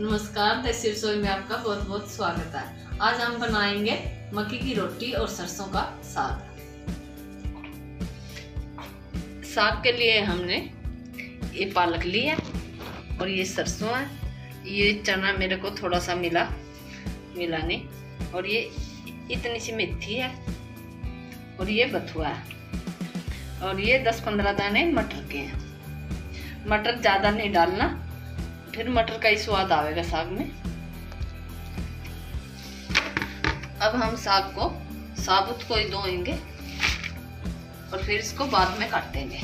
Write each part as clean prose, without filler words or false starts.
नमस्कार, देसी रसोई में आपका बहुत बहुत स्वागत है। आज हम बनाएंगे मक्की की रोटी और सरसों का साग। साग के लिए हमने ये पालक ली है और ये सरसों है, ये चना मेरे को थोड़ा सा मिला नहीं, और ये इतनी सी मेथी है और ये बथुआ है और ये 10-15 दाने मटर के हैं। मटर ज़्यादा नहीं डालना, फिर मटर का ही स्वाद आएगा साग में। अब हम साग को साबुत को ही धोएंगे और फिर इसको बाद में काटेंगे।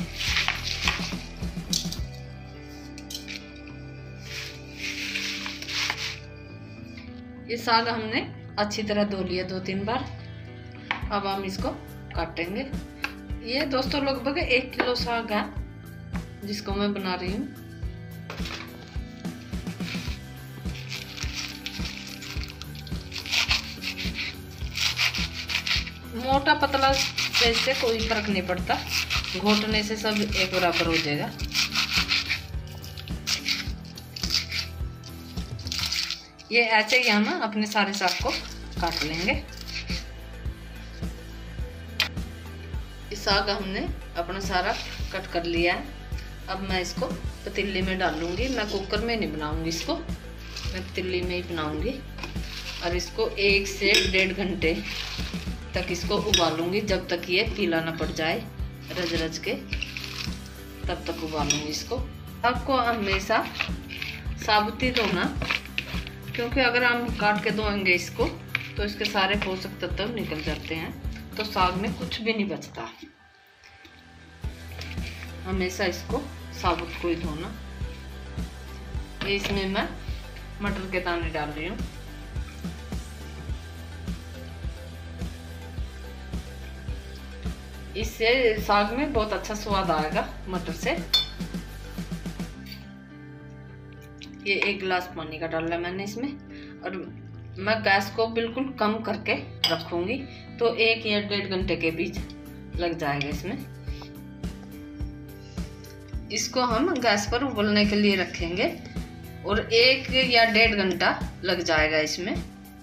ये साग हमने अच्छी तरह धो लिया 2-3 बार। अब हम इसको काटेंगे। ये दोस्तों लगभग 1 किलो साग है जिसको मैं बना रही हूँ। मोटा पतला से कोई फर्क नहीं पड़ता, घोटने से सब एक बराबर हो जाएगा। ये ऐसे ही हम अपने सारे साग को काट लेंगे। इस साग हमने अपना सारा कट कर लिया है। अब मैं इसको पतीले में डालूंगी। मैं कुकर में नहीं बनाऊंगी इसको, मैं पतीले में ही बनाऊंगी और इसको 1 से 1.5 घंटे तक इसको उबालूंगी, जब तक ये पीला ना पड़ जाए रज रज के, तब तक उबालूंगी इसको। आपको हमेशा साबुत ही धोना, क्योंकि अगर हम काट के धोएंगे इसको तो इसके सारे पोषक तत्व निकल जाते हैं, तो साग में कुछ भी नहीं बचता। हमेशा इसको साबुत को ही धोना। इसमें मैं मटर के दाने डाल रही हूँ। इससे साग में बहुत अच्छा स्वाद आएगा मटर से। ये 1 गिलास पानी का डाला मैंने इसमें, और मैं गैस को बिल्कुल कम करके रखूंगी, तो 1 या 1.5 घंटे के बीच लग जाएगा इसमें। इसको हम गैस पर उबलने के लिए रखेंगे और 1 या 1.5 घंटा लग जाएगा इसमें।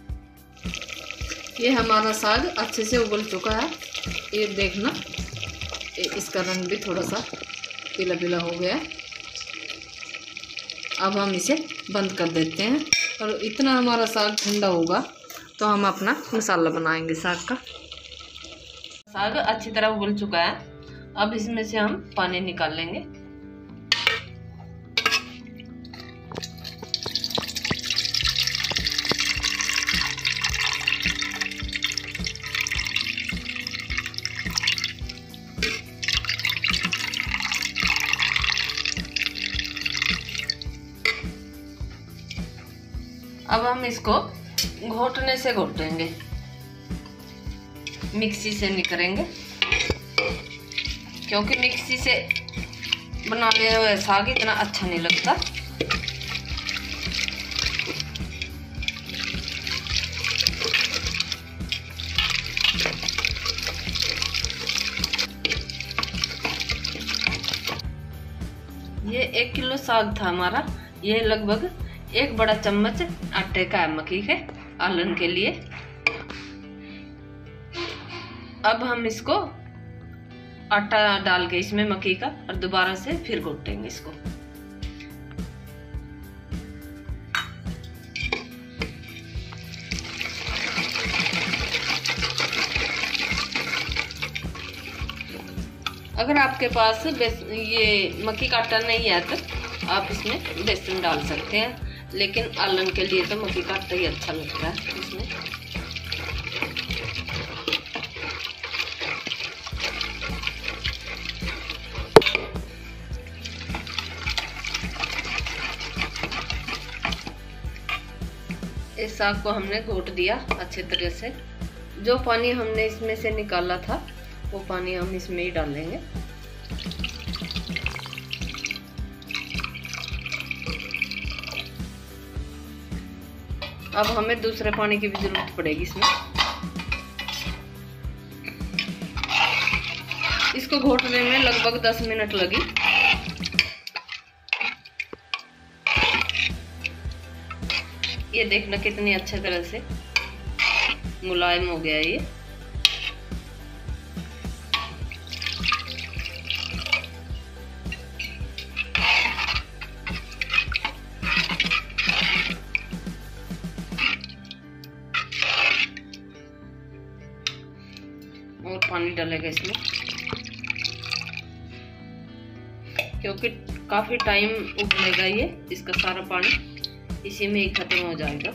ये हमारा साग अच्छे से उबल चुका है। ये देखना, इसका रंग भी थोड़ा सा पीला पीला हो गया है। अब हम इसे बंद कर देते हैं और इतना हमारा साग ठंडा होगा तो हम अपना मसाला बनाएंगे साग का। साग अच्छी तरह उबल चुका है। अब इसमें से हम पानी निकाल लेंगे। अब हम इसको घोटने से घोटेंगे, मिक्सी से नहीं करेंगे, क्योंकि मिक्सी से बनाने हुए साग इतना अच्छा नहीं लगता। ये 1 किलो साग था हमारा। ये लगभग 1 बड़ा चम्मच आटे का है मक्की के आलन के लिए। अब हम इसको आटा डाल के इसमें मक्की का और दोबारा से फिर घोटेंगे इसको। अगर आपके पास ये मक्की का आटा नहीं है तो आप इसमें बेसन डाल सकते हैं, लेकिन आलन के लिए तो मक्की का आटा ही अच्छा लगता है इसमें। इस साग को हमने घोट दिया अच्छे तरह से। जो पानी हमने इसमें से निकाला था वो पानी हम इसमें ही डालेंगे। अब हमें दूसरे पानी की भी जरूरत पड़ेगी इसमें। इसको घोटने में लगभग 10 मिनट लगी। ये देखना कितनी अच्छे तरह से मुलायम हो गया है ये। और पानी डालेगा इसमें, क्योंकि काफी टाइम उबलेगा ये, इसका सारा पानी इसी में ही खत्म हो जाएगा।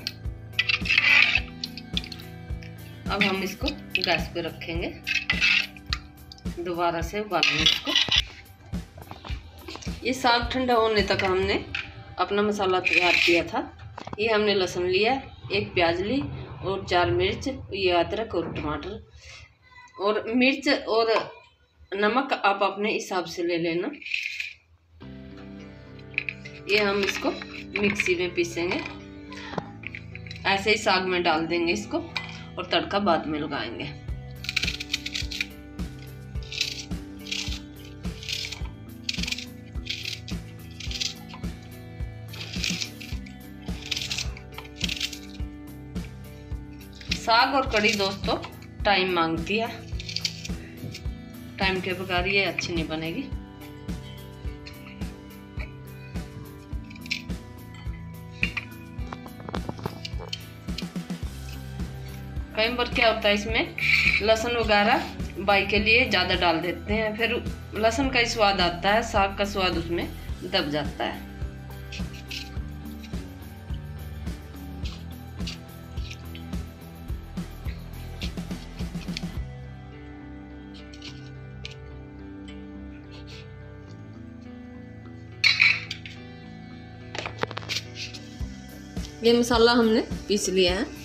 अब हम इसको गैस पे रखेंगे, दोबारा से उबालेंगे इसको। ये साग ठंडा होने तक हमने अपना मसाला तैयार किया था। ये हमने लहसुन लिया, 1 प्याज ली और 4 मिर्च, ये अदरक और टमाटर, और मिर्च और नमक आप अपने हिसाब से ले लेना। ये हम इसको मिक्सी में पीसेंगे, ऐसे ही साग में डाल देंगे इसको और तड़का बाद में लगाएंगे। साग और कढ़ी दोस्तों टाइम मांगती है, टाइम के बगैर ये अच्छी नहीं बनेगी। कई बार क्या होता है, इसमें लहसुन वगैरह बाई के लिए ज़्यादा डाल देते हैं, फिर लहसुन का ही स्वाद आता है, साग का स्वाद उसमें दब जाता है। ये मसाला हमने पीस लिया है।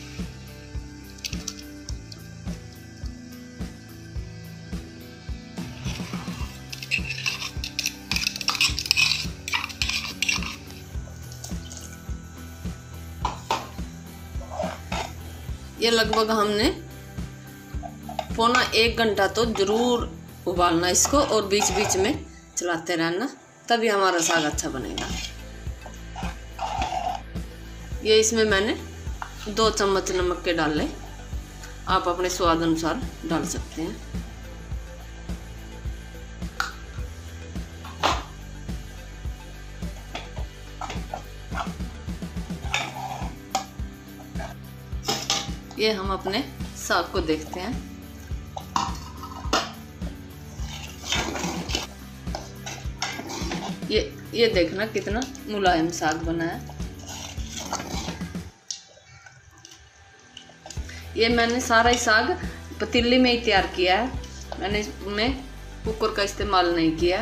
ये लगभग हमने पौना 1 घंटा तो जरूर उबालना इसको, और बीच बीच में चलाते रहना, तभी हमारा साग अच्छा बनेगा। ये इसमें मैंने 2 चम्मच नमक के डाले, आप अपने स्वाद अनुसार डाल सकते हैं। ये हम अपने साग को देखते हैं। ये देखना कितना मुलायम साग बना है। ये मैंने सारा ही साग पतीली में ही तैयार किया है, मैंने इसमें कुकर का इस्तेमाल नहीं किया।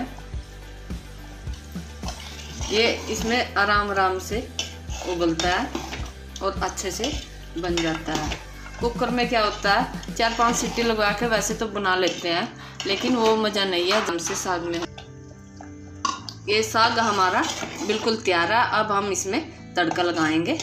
ये इसमें आराम आराम से उबलता है और अच्छे से बन जाता है। कुकर में क्या होता है, 4-5 सीटी लगा के वैसे तो बना लेते हैं, लेकिन वो मज़ा नहीं है जब से साग में। ये साग हमारा बिल्कुल तैयार है। अब हम इसमें तड़का लगाएंगे।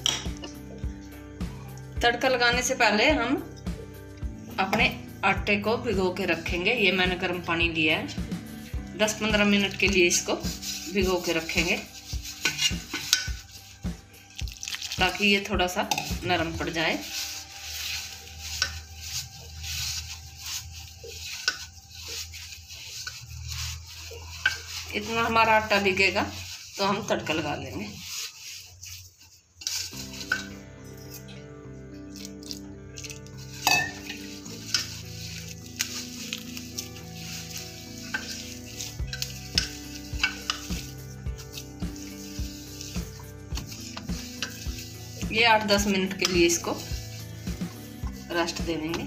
तड़का लगाने से पहले हम अपने आटे को भिगो के रखेंगे। ये मैंने गर्म पानी लिया है, 10-15 मिनट के लिए इसको भिगो के रखेंगे, ताकि ये थोड़ा सा नरम पड़ जाए। इतना हमारा आटा भिगेगा तो हम तड़का लगा लेंगे। ये 8-10 मिनट के लिए इसको रेस्ट दे देंगे।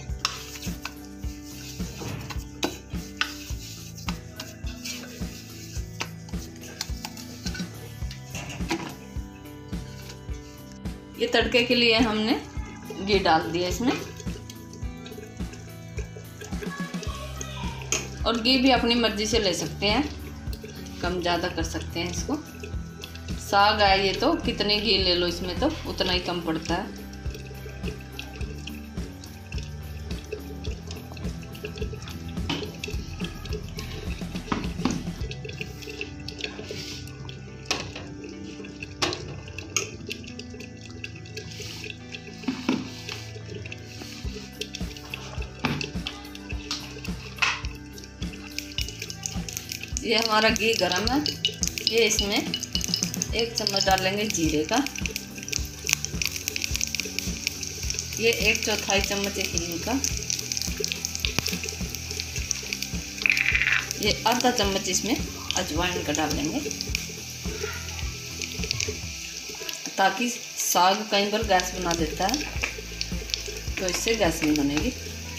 ये तड़के के लिए हमने घी डाल दिया इसमें, और घी भी अपनी मर्जी से ले सकते हैं, कम ज़्यादा कर सकते हैं इसको। साग है ये तो कितने घी ले लो इसमें तो उतना ही कम पड़ता है। ये हमारा घी गरम है। ये इसमें 1 चम्मच डालेंगे जीरे का, ये 1/4 चम्मच हींग का, ये आधा चम्मच इसमें अजवाइन का डालेंगे, ताकि साग कई बार गैस बना देता है, तो इससे गैस नहीं बनेगी।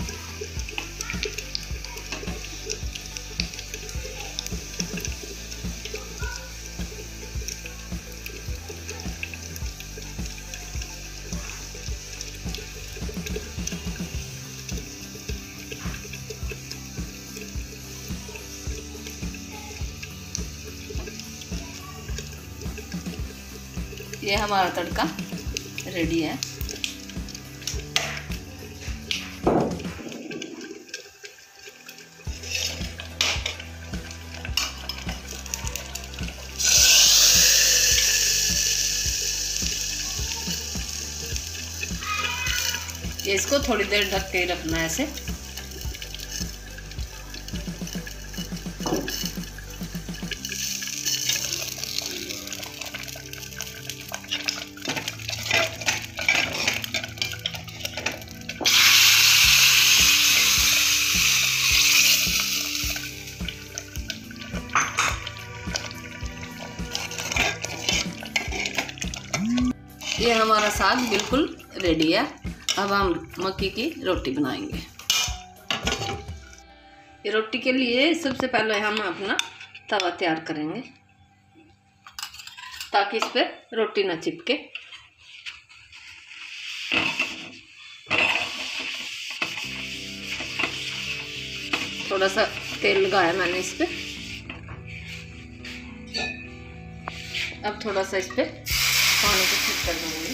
ये हमारा तड़का रेडी है। ये इसको थोड़ी देर ढक के रखना है ऐसे। ये हमारा साग बिल्कुल रेडी है। अब हम मक्की की रोटी बनाएंगे। ये रोटी के लिए सबसे पहले हम अपना तवा तैयार करेंगे, ताकि इस पर रोटी ना चिपके। थोड़ा सा तेल लगाया मैंने इस पे। अब थोड़ा सा इस पे पानी को ठीक कर दूंगी।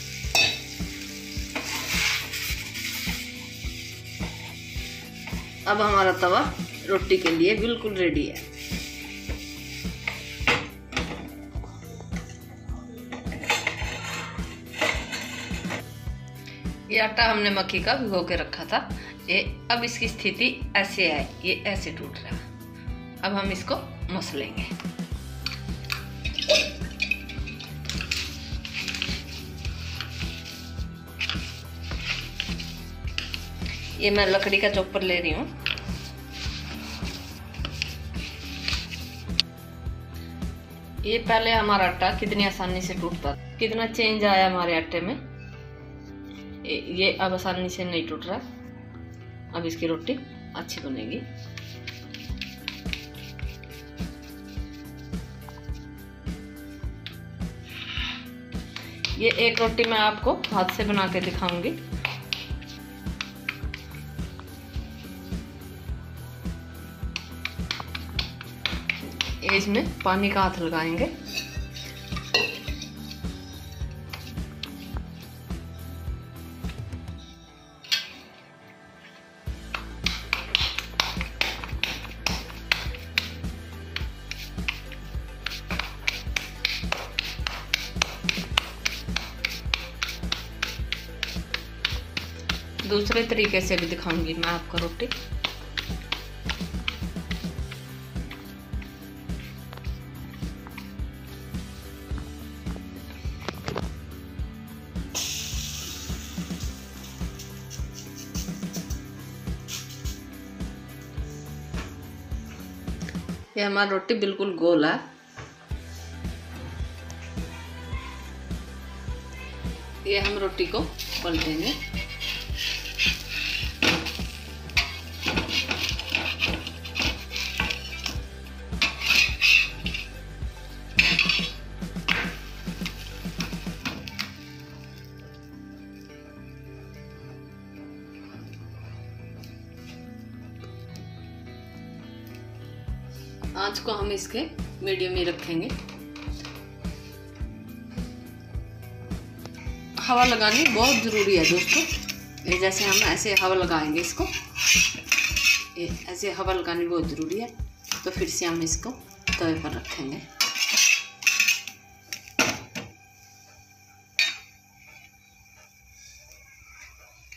अब हमारा तवा रोटी के लिए बिल्कुल रेडी है। ये आटा हमने मक्की का भिगो के रखा था। ये अब इसकी स्थिति ऐसे है, ये ऐसे टूट रहा है। अब हम इसको मस लेंगे। ये मैं लकड़ी का चॉपर ले रही हूँ। ये पहले हमारा आटा कितनी आसानी से टूटता, कितना चेंज आया हमारे आटे में। ये अब आसानी से नहीं टूट रहा। अब इसकी रोटी अच्छी बनेगी। ये एक रोटी मैं आपको हाथ से बना के दिखाऊंगी। इसमें पानी का हाथ लगाएंगे। दूसरे तरीके से भी दिखाऊंगी मैं आपको रोटी। ये हमारी रोटी बिल्कुल गोल है। ये हम रोटी को पलटेंगे। आंच को हम इसके मीडियम में रखेंगे। हवा लगानी बहुत ज़रूरी है दोस्तों। ये जैसे हम ऐसे हवा लगाएंगे इसको, ये ऐसे हवा लगानी बहुत ज़रूरी है। तो फिर से हम इसको तवे पर रखेंगे।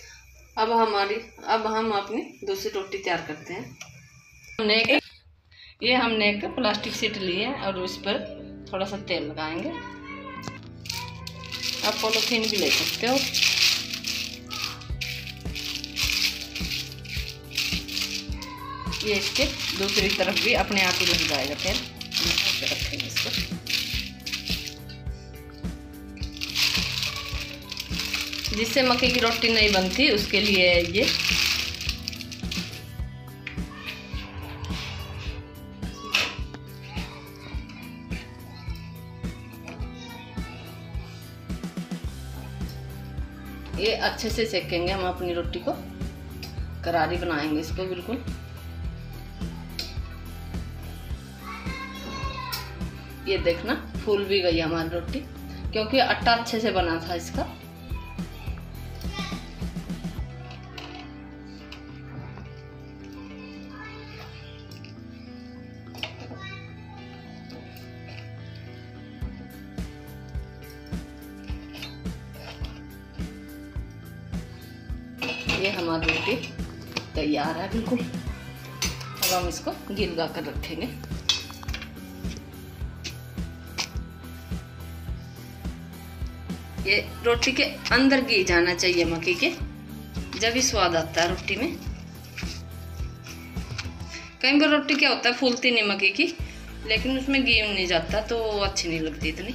अब हम अपनी दूसरी रोटी तैयार करते हैं। हमने ये हमने एक प्लास्टिक शीट ली है और उस पर थोड़ा सा तेल लगाएंगे। आप पॉलीथीन भी ले सकते हो। ये इसके दूसरी तरफ भी अपने आप ही लग जाएगा तेल। रखेंगे इसको। जिससे मक्के की रोटी नहीं बनती उसके लिए ये अच्छे से सेकेंगे हम अपनी रोटी को, करारी बनाएंगे इसको बिल्कुल। ये देखना फूल भी गई हमारी रोटी, क्योंकि आटा अच्छे से बना था इसका। ये हमारी रोटी तैयार है बिल्कुल। अब हम इसको घी लगा कर रखेंगे। ये रोटी के अंदर घी जाना चाहिए मक्के के, जब ही स्वाद आता है रोटी में। कई बार रोटी क्या होता है फूलती नहीं मक्के की, लेकिन उसमें घी नहीं जाता तो अच्छी नहीं लगती इतनी।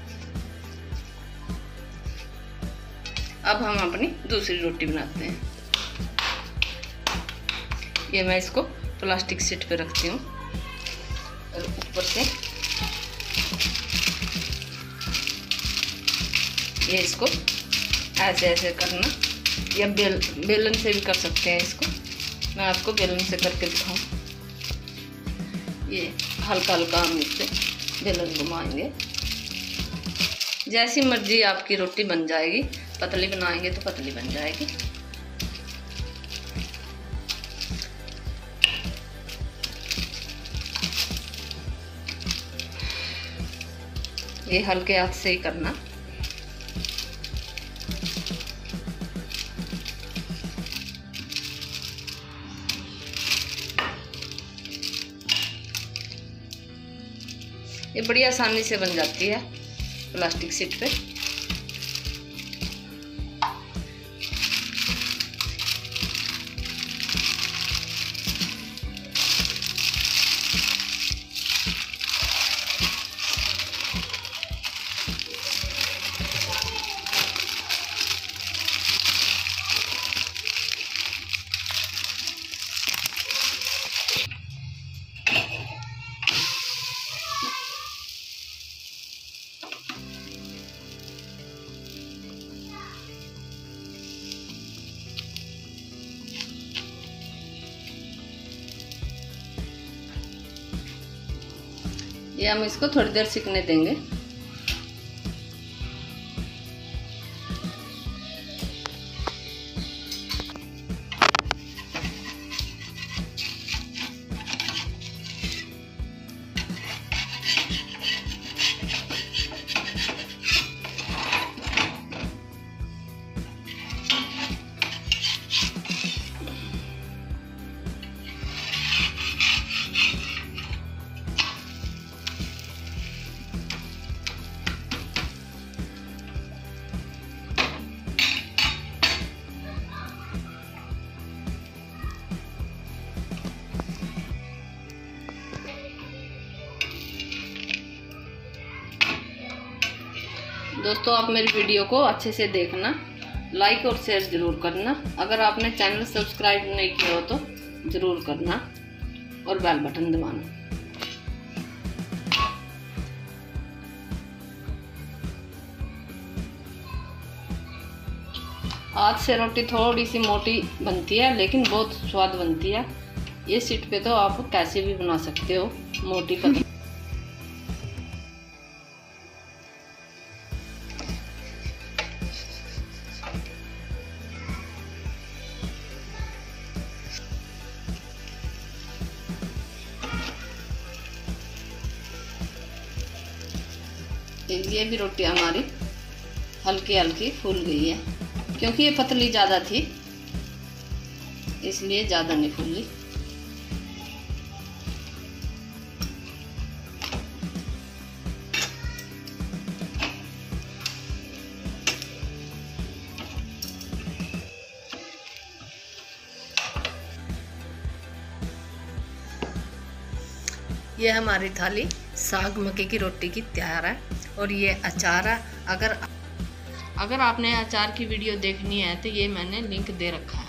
अब हम अपनी दूसरी रोटी बनाते हैं। ये मैं इसको प्लास्टिक शीट पे रखती हूँ और ऊपर से ये इसको ऐसे ऐसे करना, या बेलन से भी कर सकते हैं इसको। मैं आपको बेलन से करके दिखाऊं। ये हल्का हल्का हम इससे बेलन घुमाएंगे। जैसी मर्जी आपकी रोटी बन जाएगी। पतली बनाएंगे तो पतली बन जाएगी। ये हल्के हाथ से ही करना। ये बड़ी आसानी से बन जाती है प्लास्टिक शीट पे। ये हम इसको थोड़ी देर सिकने देंगे। दोस्तों आप मेरी वीडियो को अच्छे से देखना, लाइक और शेयर ज़रूर करना। अगर आपने चैनल सब्सक्राइब नहीं किया हो तो ज़रूर करना और बेल बटन दबाना। आज से रोटी थोड़ी सी मोटी बनती है लेकिन बहुत स्वाद बनती है। ये शीट पे तो आप कैसे भी बना सकते हो, मोटी पतली। ये भी रोटी हमारी हल्की हल्की फूल गई है, क्योंकि ये पतली ज़्यादा थी इसलिए ज़्यादा नहीं फूली। ये हमारी थाली साग मक्के की रोटी की तैयार है। और ये अचार है। अगर आपने अचार की वीडियो देखनी है तो ये मैंने लिंक दे रखा है।